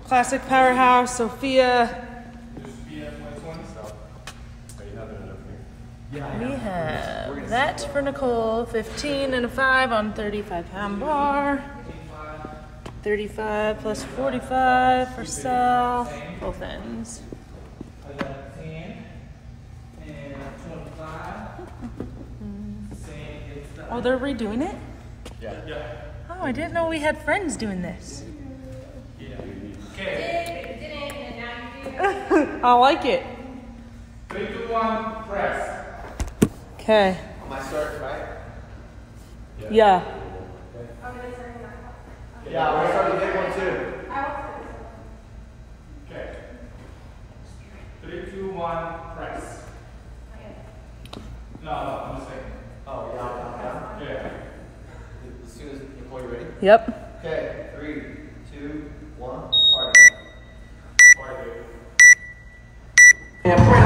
Classic Powerhouse, Sophia. We have that for Nicole, 15 and a 5 on 35-pound bar. 35 plus 45 for Sal, both ends. Oh, they're redoing it? Yeah. Oh, I didn't know we had friends doing this. I like it. 3, 2, 1, press. Okay. Am I starting right? Yeah. Yeah, we're starting to get one too. Okay. 3, 2, 1, press. No, I'm just saying. Oh, yeah. Yeah. As soon as Nicole, you ready? Yep. Okay, 3, 2, 1, party. Party.